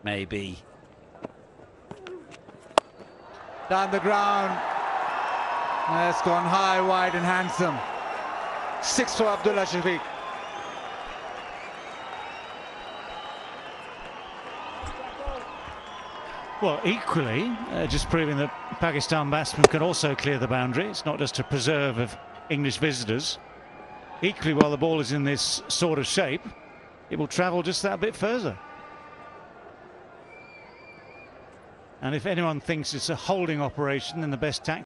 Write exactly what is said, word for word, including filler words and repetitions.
maybe. Down the ground. That's gone high, wide and handsome. Six for Abdullah Shafiq. Well, equally, uh, just proving that Pakistan batsmen can also clear the boundary. It's not just a preserve of English visitors. Equally, while the ball is in this sort of shape, it will travel just that bit further. And if anyone thinks it's a holding operation, then the best tactic